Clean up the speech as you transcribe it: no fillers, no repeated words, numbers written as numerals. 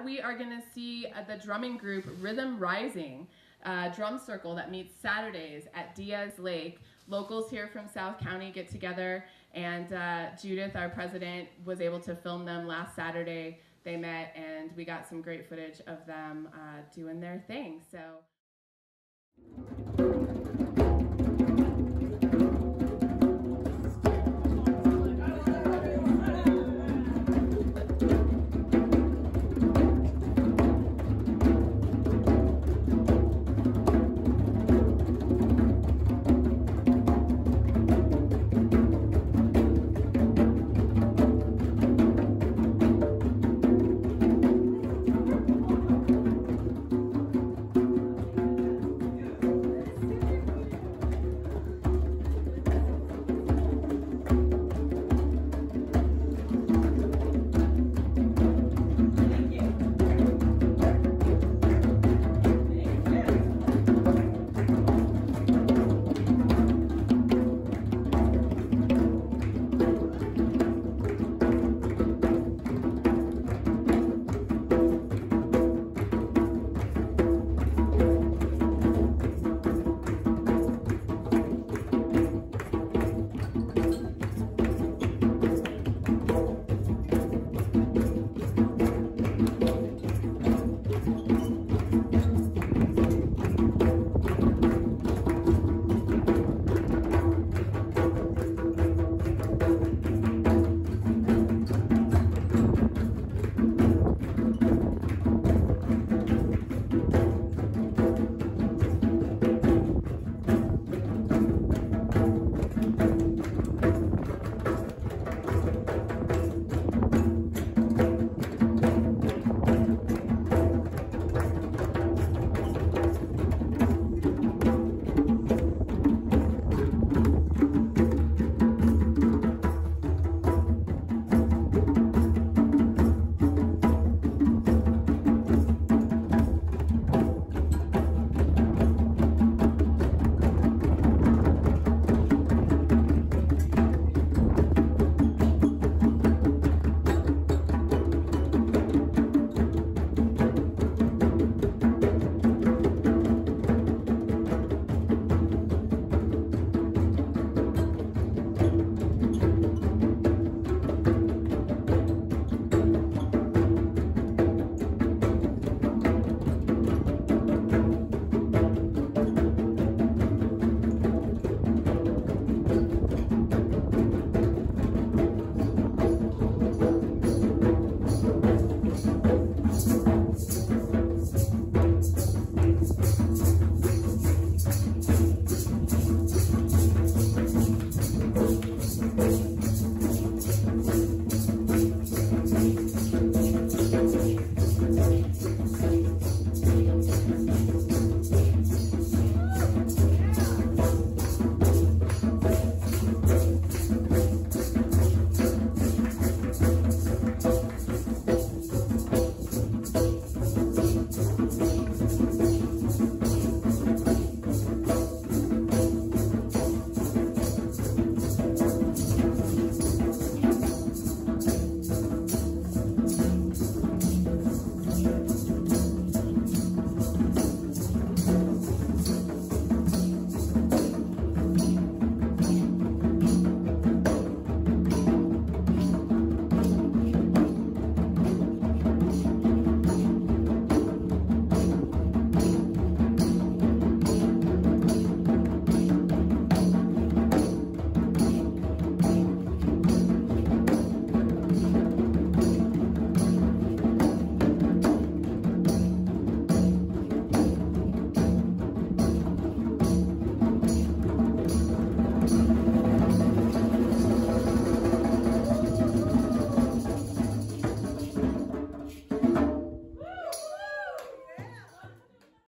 that, we are going to see the drumming group Rhythm Rising, drum circle that meets Saturdays at Diaz Lake. Locals here from South County get together, and Judith, our president, was able to film them last Saturday. They met, and we got some great footage of them doing their thing. So.